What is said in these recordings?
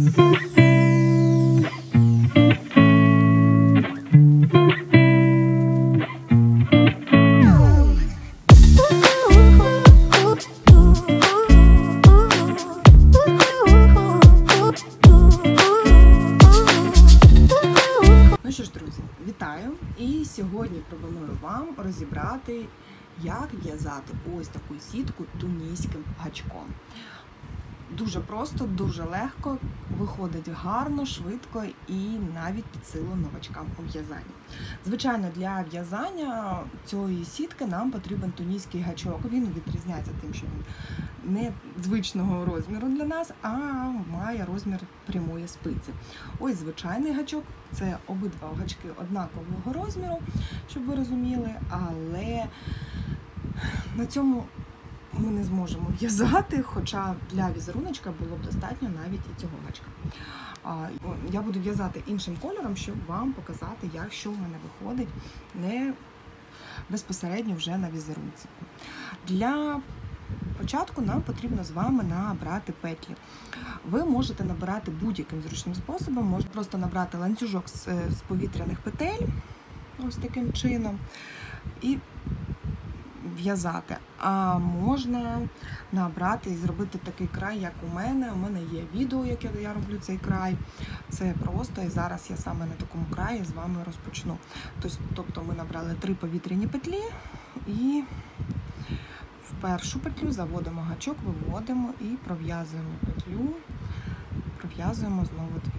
Ну що ж, друзі, вітаю! І сьогодні пропоную вам розібрати, як в'язати ось таку сітку туніським гачком. Дуже просто, дуже легко, виходить гарно, швидко і навіть під силу новачкам у в'язанні. Звичайно, для в'язання цієї сітки нам потрібен туніський гачок. Він відрізняється тим, що він не звичного розміру для нас, а має розмір прямої спиці. Ось звичайний гачок, це обидва гачки однакового розміру, щоб ви розуміли, але на цьому ми не зможемо в'язати, хоча для візеруночка було б достатньо навіть і цього гачка. Я буду в'язати іншим кольором, щоб вам показати, як що в мене виходить не безпосередньо вже на візерунці. Для початку нам потрібно з вами набрати петлі. Ви можете набирати будь-яким зручним способом, можете просто набрати ланцюжок з повітряних петель, ось таким чином, і в'язати. А можна набрати і зробити такий край, як у мене. У мене є відео, як я роблю цей край. Це просто, і зараз я саме на такому краї з вами розпочну. Тобто ми набрали 3 повітряні петлі і в першу петлю заводимо гачок, виводимо і пров'язуємо петлю, пров'язуємо знову 2.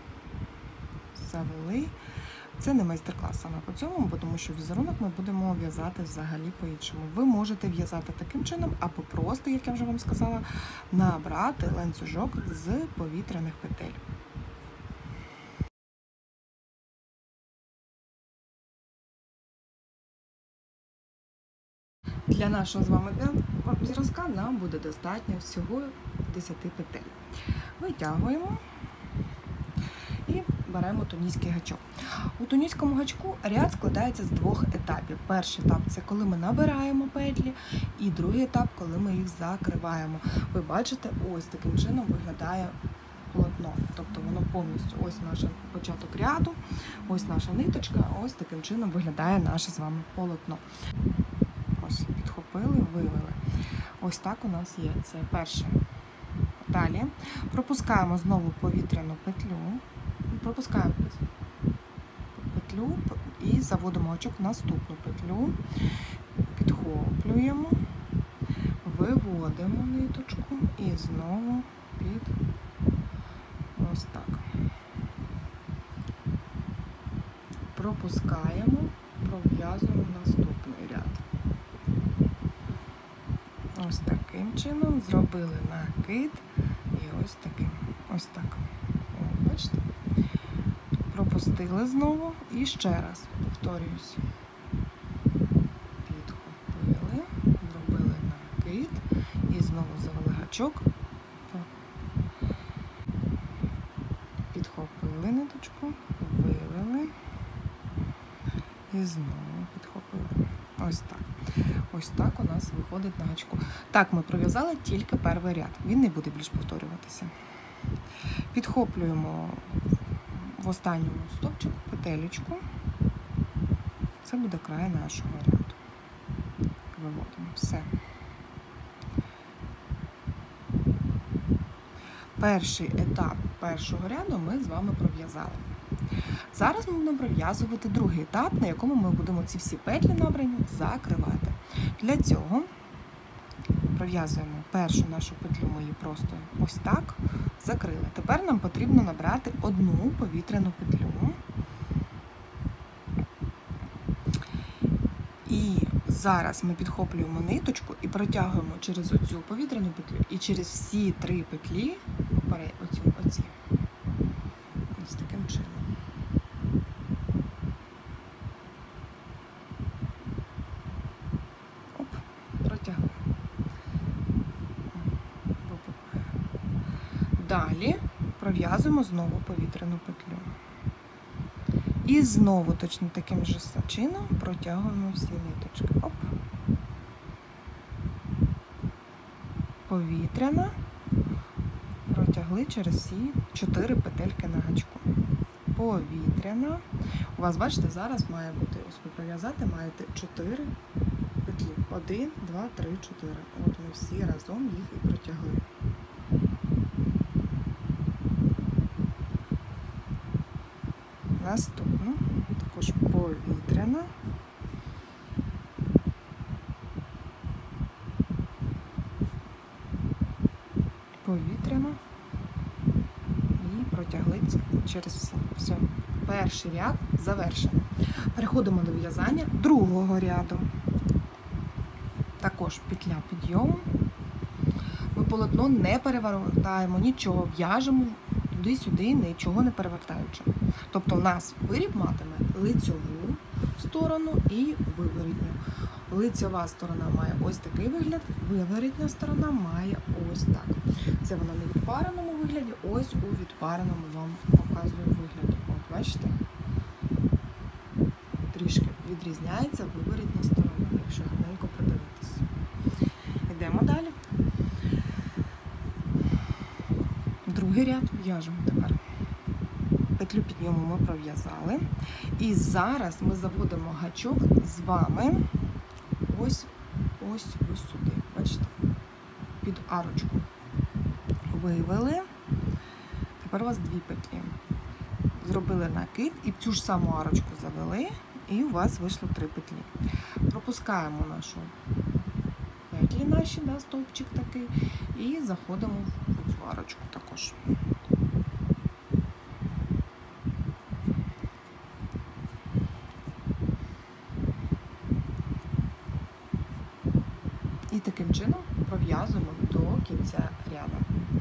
Завели. Це не майстер-клас саме по цьому, тому що візерунок ми будемо в'язати взагалі по-іншому. Ви можете в'язати таким чином, або просто, як я вже вам сказала, набрати ланцюжок з повітряних петель. Для нашого з вами зразка нам буде достатньо всього 10 петель. Витягуємо і беремо туніський гачок. У туніському гачку ряд складається з 2 етапів. Перший етап – це коли ми набираємо петлі, і другий етап – коли ми їх закриваємо. Ви бачите, ось таким чином виглядає полотно. Тобто воно повністю, ось наш початок ряду, ось наша ниточка, ось таким чином виглядає наше з вами полотно. Ось, підхопили, вивели. Ось так у нас є. Це перше. Далі пропускаємо знову повітряну петлю. Пропускаємо петлю і заводимо гачок в наступну петлю, підхоплюємо, виводимо ниточку і знову під ось так. Пропускаємо, пров'язуємо наступний ряд. Ось таким чином зробили накид і ось так. О, бачите? Пропустили знову і ще раз, повторююсь. Підхопили, зробили накид і знову завели гачок. Підхопили ниточку, вивели і знову підхопили. Ось так. Ось так у нас виходить на гачку. Так ми пров'язали тільки перший ряд. Він не буде більш повторюватися. Підхоплюємо в останньому стовпчику петелечку. Це буде край нашого ряду. Виводимо. Все. Перший етап першого ряду ми з вами пров'язали. Зараз ми будемо пров'язувати другий етап, на якому ми будемо ці всі петлі набрані закривати. Для цього пров'язуємо першу нашу петлю, ми її просто ось так закрили. Тепер нам потрібно набрати одну повітряну петлю. І зараз ми підхоплюємо ниточку і протягуємо через оцю повітряну петлю і через всі 3 петлі, оці. Ось таким чином. Оп, протягли. Далі пров'язуємо знову повітряну петлю. І знову точно таким же чином протягуємо всі ниточки. Оп. Повітряна, протягли протягли через всі 4 петельки на гачку. Повітряна. У вас, бачите, зараз має бути, ось ви пров'язати маєте 4 петлі. 1, 2, 3, 4. От ми всі разом їх і протягли. Наступну, також повітряна. Повітряна. І протягли через всі. Все. Перший ряд завершено. Переходимо до в'язання другого ряду. Також петля підйому. Ми полотно не перевертаємо, нічого, в'яжемо туди-сюди, нічого не перевертаючи. Тобто у нас виріб матиме лицьову сторону і виворітню. Лицьова сторона має ось такий вигляд, виворітня сторона має ось так. Це вона не в відпареному вигляді, ось у відпареному вам показую вигляді. От бачите? Трішки відрізняється виворітня сторона, якщо гарненько придивитись. Йдемо далі. Другий ряд в'яжемо тепер. Петлю підйому ми пров'язали. І зараз ми заводимо гачок з вами ось сюди. Бачите? Під арочку. Вивели. Тепер у вас 2 петлі. Зробили накид і в цю ж саму арочку завели. І у вас вийшло 3 петлі. Пропускаємо нашу петлі наші, да, стовпчик такий, і заходимо в цю арочку також. І таким чином пров'язуємо до кінця ряду.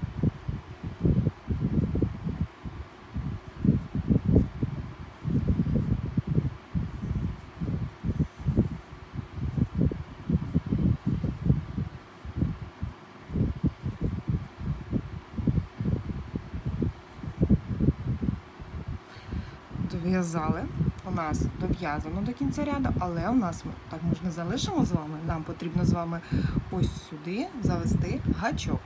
Дов'язали, у нас дов'язано до кінця ряду, але у нас, так ми ж не залишимо з вами, нам потрібно з вами ось сюди завести гачок.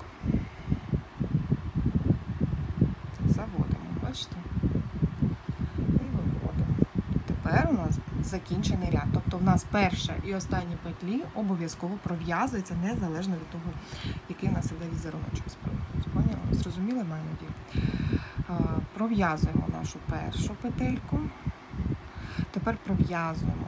Заводимо, бачите? І виводимо. Тепер у нас закінчений ряд. Тобто у нас перша і остання петлі обов'язково пров'язуються, незалежно від того, який у нас іде візеруночок. Поняли? Зрозуміли, маю надію? Пров'язуємо нашу першу петельку. Тепер пров'язуємо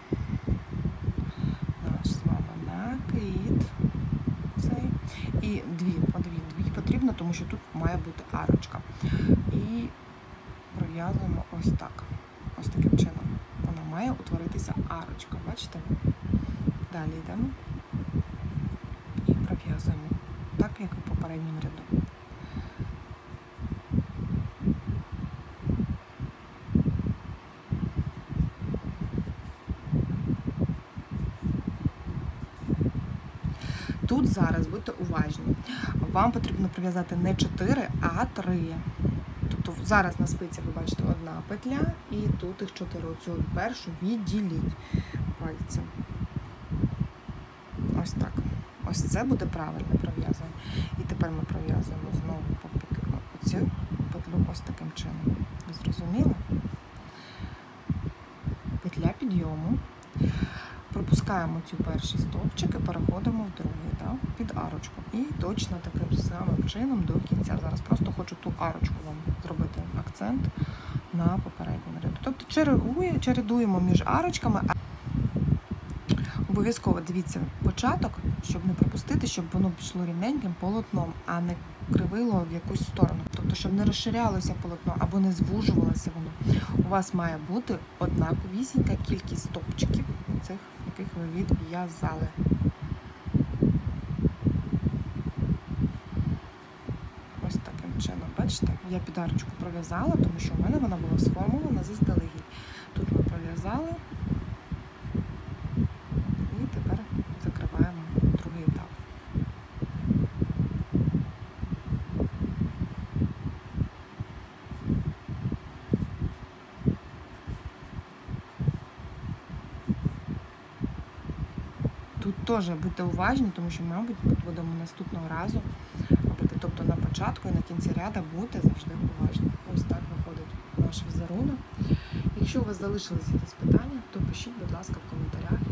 наш з вами накид. Цей. І дві потрібно, тому що тут має бути арочка. І пров'язуємо ось так. Ось таким чином. Вона має утворитися арочка. Бачите? Далі йдемо і пров'язуємо. Так, як у попередньому ряду. Тут зараз будьте уважні. Вам потрібно пров'язати не 4, а 3. Тобто зараз на спиці ви бачите одна петля і тут їх 4. Оцю першу відділіть пальцем. Ось так. Ось це буде правильне пров'язання. І тепер ми пров'язуємо знову по петлю, оцю петлю ось таким чином. Ви зрозуміли? Петля підйому. Пропускаємо цю перший стовпчик і переходимо в другий, так, під арочку. І точно таким самим чином до кінця. Зараз просто хочу ту арочку вам зробити акцент на попередньому ряду. Тобто чередуємо між арочками. Обов'язково дивіться початок, щоб не пропустити, щоб воно пішло рівненьким полотном, а не кривило в якусь сторону. Тобто, щоб не розширялося полотно або не звужувалося воно. У вас має бути однаковісінька кількість стовпчиків, цих, яких ви відв'язали. Ось таким чином, бачите? Я під арочку пров'язала, тому що в мене вона була сформована заздалегідь. Тут ми пров'язали. І тепер закриваємо другий етап. Тут теж будьте уважні, тому що, мабуть, будемо наступного разу рядики. Тобто на початку і на кінці ряда будьте завжди уважні. Ось так виходить наш візерунок. Якщо у вас залишились якісь питання, то пишіть, будь ласка, в коментарях.